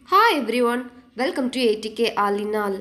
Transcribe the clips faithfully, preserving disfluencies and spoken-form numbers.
Hi everyone, welcome to eighty K All in All.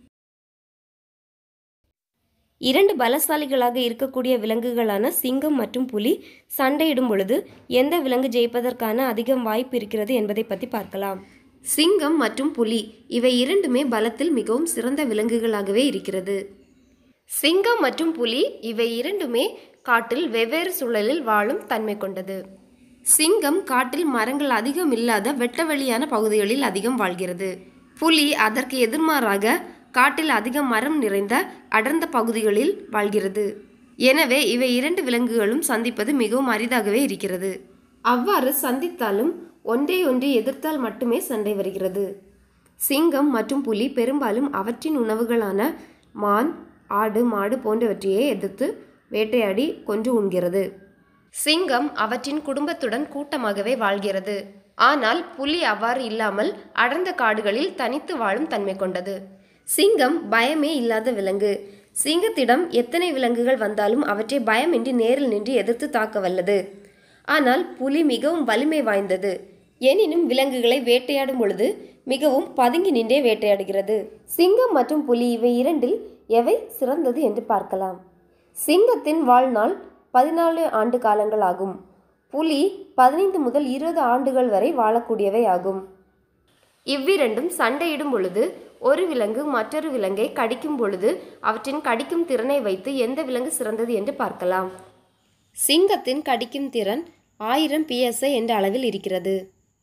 இரண்டு பலசாலிகளாக இருக்கக்கூடிய விலங்குகளான சிங்கம் மற்றும் புலி சண்டையிடும் பொழுது எந்த விலங்கு ஜெயிப்பதற்கான அதிகம் வாய்ப்பு இருக்கிறது என்பதை பற்றி பார்க்கலாம். சிங்கம் மற்றும் புலி இவை இரண்டுமே பலத்தில் மிகவும் சிறந்த விலங்குகளாகவே இருக்கிறது. சிங்கம் மற்றும் புலி இவை இரண்டுமே காட்டில் வெவ்வேறு சூழலில் வாழும் தன்மை கொண்டது. சிங்கம் காட்டில் மரங்கள் அதிகம் இல்லாத வெட்டவெளியான பகுதிகளில் அதிகம் வாழ்கிறது. புலி அதற்கு எதிர்மாறாக காட்டில் அதிக மரம் நிறைந்த அடர்ந்த பகுதிகளில் வாழ்கிறது. எனவே இவை இரண்டு விலங்குகளும் சந்திப்பது மிகவும் அரிதாகவே இருக்கிறது. அவ்வாறு சந்தித்தாலும் ஒன்றை ஒன்று எதிர்த்தால் மட்டுமே சண்டை வருகிறது. சிங்கம் மற்றும் புலி பெரும்பாலும் அவற்றின் உணவுகளான மான், ஆடு, மாடு போன்றவற்றையே எதிர்த்து வேட்டையாடி கொன்று உண்கிறது. சிங்கம் அவற்றின் குடும்பத்துடன் கூட்டமாகவே வாழ்கிறது. ஆனால் புலி அவ்வாறு இல்லாமல் அடர்ந்த காடுகளில் தனித்து வாழும் தன்மை கொண்டது. சிங்கம் பயமே இல்லாத விலங்கு. சிங்கத்திடம் எத்தனை விலங்குகள் வந்தாலும் அவற்றை பயமின்றி நேரில் நின்று எதிர்த்து தாக்க வல்லது. ஆனால் புலி மிகவும் வலிமை வாய்ந்தது. எனினும் விலங்குகளை வேட்டையாடும் பொழுது மிகவும் பதுங்கி நின்றே வேட்டையாடுகிறது. சிங்கம் மற்றும் புலி இவை இரண்டில் எவை சிறந்தது என்று பார்க்கலாம். சிங்கத்தின் வாழ்நாள் பதினாலு ஆண்டு காலங்கள் ஆகும். புலி பதினைந்து முதல் இருபது ஆண்டுகள் வரை வாழக்கூடியவை ஆகும். இவ்விரண்டும் சண்டையிடும் பொழுது ஒரு விலங்கு மற்றொரு விலங்கை கடிக்கும் பொழுது அவற்றின் கடிக்கும் திறனை வைத்து எந்த விலங்கு சிறந்தது என்று பார்க்கலாம். சிங்கத்தின் கடிக்கும் திறன் ஆயிரம் பிஎஸ்ஐ என்ற அளவில் இருக்கிறது.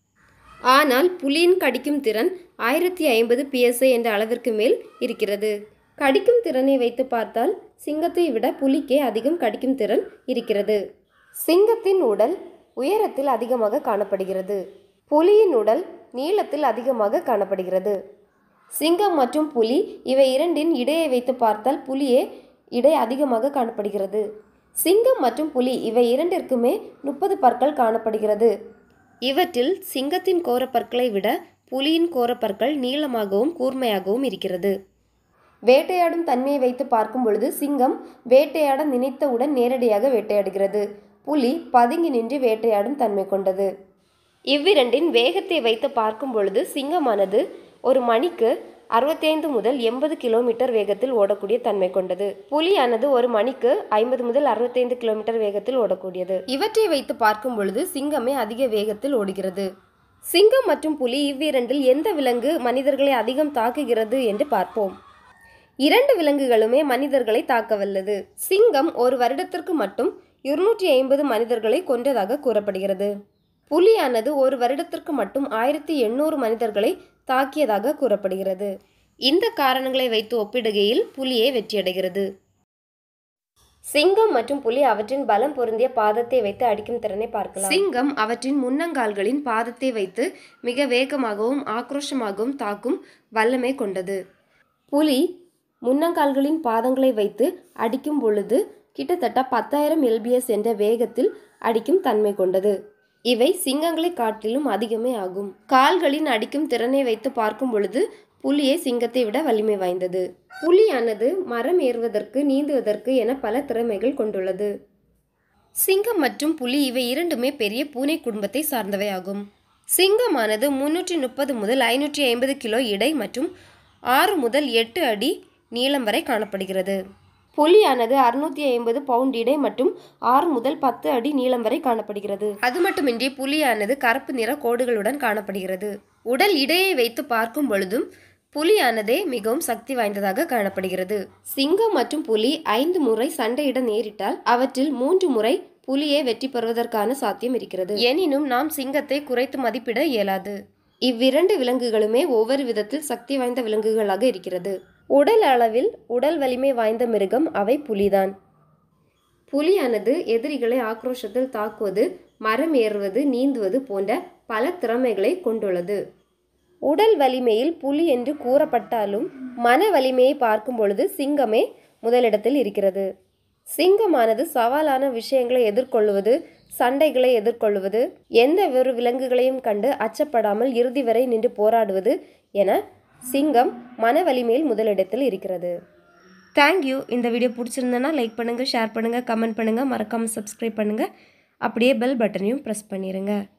ஆனால் புலியின் கடிக்கும் திறன் ஆயிரத்தி ஐம்பது பிஎஸ்ஐ என்ற அளவிற்கு மேல் இருக்கிறது. கடிக்கும் திறனை வைத்து பார்த்தால் சிங்கத்தை விட புலிக்கே அதிகம் கடிக்கும் திறன் இருக்கிறது. சிங்கத்தின் உடல் உயரத்தில் அதிகமாக காணப்படுகிறது. புலியின் உடல் நீளத்தில் அதிகமாக காணப்படுகிறது. சிங்கம் மற்றும் புலி இவை இரண்டின் இடையை வைத்து பார்த்தால் புலியே இடை அதிகமாக காணப்படுகிறது. சிங்கம் மற்றும் புலி இவை இரண்டிற்குமே முப்பது பற்கள் காணப்படுகிறது. இவற்றில் சிங்கத்தின் கோரப்பற்களை விட புலியின் கோரப்பற்கள் நீளமாகவும் கூர்மையாகவும் இருக்கிறது. வேட்டையாடும் தன்மையை வைத்து பார்க்கும் பொழுது சிங்கம் வேட்டையாட நினைத்தவுடன் நேரடியாக வேட்டையாடுகிறது. புலி பதுங்கி நின்று வேட்டையாடும் தன்மை கொண்டது. இவ்விரண்டின் வேகத்தை வைத்து பார்க்கும் பொழுது சிங்கமானது ஒரு மணிக்கு அறுபத்தி ஐந்து முதல் எண்பது கிலோமீட்டர் வேகத்தில் ஓடக்கூடிய தன்மை கொண்டது. புலியானது ஒரு மணிக்கு ஐம்பது முதல் அறுபத்தி ஐந்து கிலோமீட்டர் வேகத்தில் ஓடக்கூடியது. இவற்றை வைத்து பார்க்கும் பொழுது சிங்கமே அதிக வேகத்தில் ஓடுகிறது. சிங்கம் மற்றும் புலி இவ்விரண்டில் எந்த விலங்கு மனிதர்களை அதிகம் தாக்குகிறது என்று பார்ப்போம். இரண்டு விலங்குகளுமே மனிதர்களை தாக்க வல்லது. சிங்கம் ஒரு வருடத்திற்கு மட்டும் இருநூற்றி ஐம்பது மனிதர்களை கொன்றதாக கூறப்படுகிறது. புலியானது ஒரு வருடத்திற்கு மட்டும் ஆயிரத்தி எண்ணூறு மனிதர்களை தாக்கியதாக கூறப்படுகிறது. இந்த காரணங்களை வைத்து ஒப்பிடுகையில் புலியே வெற்றியடைகிறது. சிங்கம் மற்றும் புலி அவற்றின் பலம் பொருந்திய பாதத்தை வைத்து அடிக்கும் திறனை பார்க்கலாம். சிங்கம் அவற்றின் முன்னங்கால்களின் பாதத்தை வைத்து மிக வேகமாகவும் ஆக்ரோஷமாகவும் தாக்கும் வல்லமை கொண்டது. புலி முன்னங்கால்களின் பாதங்களை வைத்து அடிக்கும் பொழுது கிட்டத்தட்ட பத்தாயிரம் எல்பிஎஸ் என்ற வேகத்தில் அடிக்கும் தன்மை கொண்டது. இவை சிங்கங்களை காட்டிலும் அதிகமே ஆகும். கால்களின் அடிக்கும் திறனை வைத்து பார்க்கும் பொழுது புலியே சிங்கத்தை விட வலிமை வாய்ந்தது. புலியானது மரம் ஏறுவதற்கு, நீந்துவதற்கு என பல திறமைகள் கொண்டுள்ளது. சிங்கம் மற்றும் புலி இவை இரண்டுமே பெரிய பூனை குடும்பத்தை சார்ந்தவை ஆகும். சிங்கமானது முன்னூற்றி முப்பது முதல் ஐநூற்றி ஐம்பது கிலோ எடை மற்றும் ஆறு முதல் எட்டு அடி நீளம் வரை காணப்படுகிறது. புலியானது அறுநூத்தி ஐம்பது பவுண்ட் இடை மற்றும் ஆறு முதல் பத்து அடி நீளம் வரை காணப்படுகிறது. அது மட்டுமின்றி புலியானது கருப்பு நிற கோடுகளுடன் காணப்படுகிறது. உடல் இடையை வைத்து பார்க்கும் பொழுதும் புலியானதே மிகவும் சக்தி வாய்ந்ததாக காணப்படுகிறது. சிங்கம் மற்றும் புலி ஐந்து முறை சண்டையிட நேரிட்டால் அவற்றில் மூன்று முறை புலியே வெற்றி பெறுவதற்கான சாத்தியம் இருக்கிறது. எனினும் நாம் சிங்கத்தை குறைத்து மதிப்பிட இயலாது. இவ்விரண்டு விலங்குகளுமே ஒவ்வொரு விதத்தில் சக்தி வாய்ந்த விலங்குகளாக இருக்கிறது. உடல் அளவில் உடல் வலிமை வாய்ந்த மிருகம் அவை புலிதான். புலியானது எதிரிகளை ஆக்ரோஷத்தில் தாக்குவது, மரம் ஏறுவது, நீந்துவது போன்ற பல திறமைகளை கொண்டுள்ளது. உடல் வலிமையில் புலி என்று கூறப்பட்டாலும் மன வலிமையை பார்க்கும் பொழுது சிங்கமே முதலிடத்தில் இருக்கிறது. சிங்கமானது சவாலான விஷயங்களை எதிர்கொள்வது, சண்டைகளை எதிர்கொள்வது, எந்த ஒரு விலங்குகளையும் கண்டு அச்சப்படாமல் இறுதி வரை நின்று போராடுவது என சிங்கம் மன வலிமையில் முதலிடத்தில் இருக்கிறது. தேங்க்யூ. இந்த வீடியோ பிடிச்சிருந்தனா லைக் பண்ணுங்கள், ஷேர் பண்ணுங்கள், கமெண்ட் பண்ணுங்கள், மறக்காமல் சப்ஸ்கிரைப் பண்ணுங்கள். அப்படியே பெல் பட்டனையும் ப்ரெஸ் பண்ணிடுங்க.